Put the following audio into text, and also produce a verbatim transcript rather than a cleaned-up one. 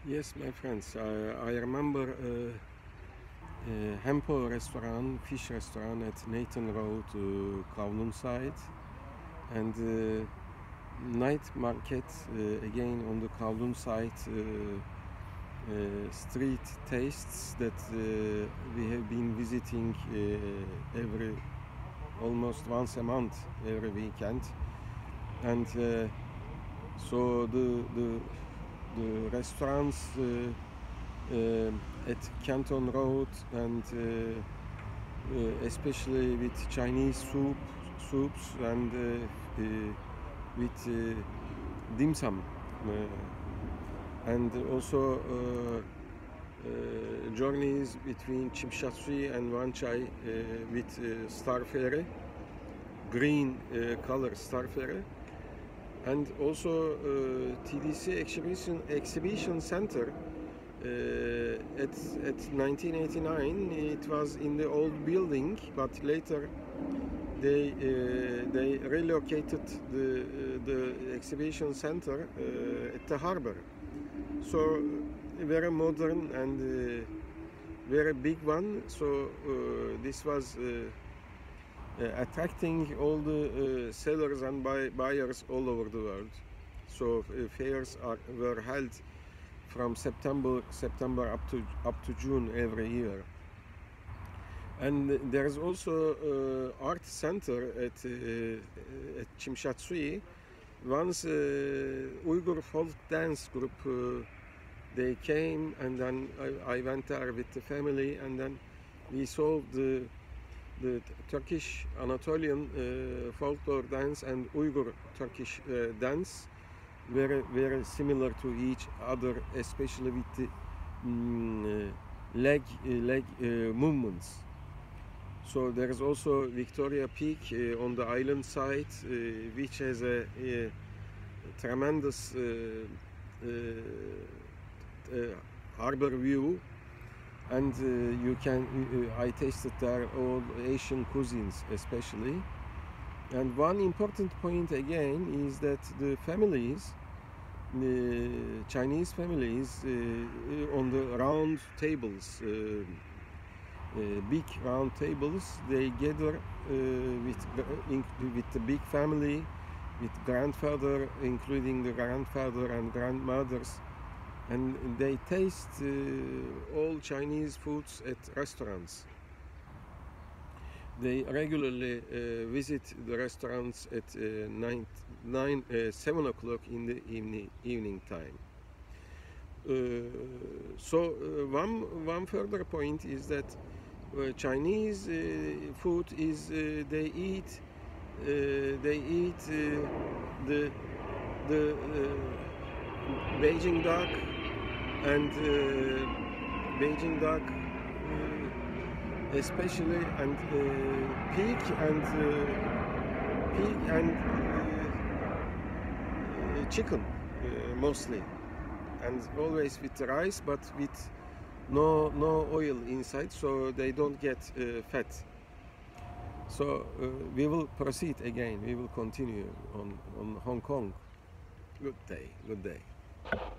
Yes, my friends, I, I remember uh, a Hempo restaurant, fish restaurant at Nathan Road, uh, Kowloon side, and uh, night market uh, again on the Kowloon side. Uh, uh, street tastes that uh, we have been visiting uh, every almost once a month, every weekend, and uh, so the the the restaurants. Uh, uh, at Canton Road and uh, uh, especially with Chinese soup, soups and uh, uh, with uh, dim sum uh, and also uh, uh, journeys between Tsim Sha Tsui and Wan Chai uh, with uh, Star Ferry, green uh, color Star Ferry, and also uh, T D C exhibition exhibition center. Uh, at, at nineteen eighty-nine it was in the old building, but later they uh, they relocated the uh, the exhibition center uh, at the harbor, so very modern and uh, very big one. So uh, this was uh, uh, attracting all the uh, sellers and buy buyers all over the world. So uh, fairs are, were held from September September up to up to June every year. And there's also uh, art center at uh, at Tsim Sha Tsui. Once uh, Uyghur folk dance group uh, they came, and then I, I went there with the family, and then we saw the the Turkish Anatolian uh, folklore dance and Uyghur Turkish uh, dance. Very, very similar to each other, especially with the mm, uh, leg, uh, leg uh, movements. So there is also Victoria Peak uh, on the island side, uh, which has a, a tremendous uh, uh, uh, harbor view, and uh, you can. Uh, I tasted there all Asian cuisines, especially. And one important point again is that the families, the Chinese families, uh, on the round tables, uh, uh, big round tables, they gather uh, with in, with the big family, with grandfather, including the grandfather and grandmothers, and they taste uh, all Chinese foods at restaurants. They regularly uh, visit the restaurants at uh, nine, nine, uh, seven o'clock in the evening, evening time. Uh, so uh, one, one further point is that uh, Chinese uh, food is uh, they eat uh, they eat uh, the the uh, Beijing duck and uh, Beijing duck. Especially and uh, pig and uh, pig and uh, chicken uh, mostly, and always with the rice, but with no no oil inside, so they don't get uh, fat. So uh, we will proceed again. We will continue on on Hong Kong. Good day. Good day.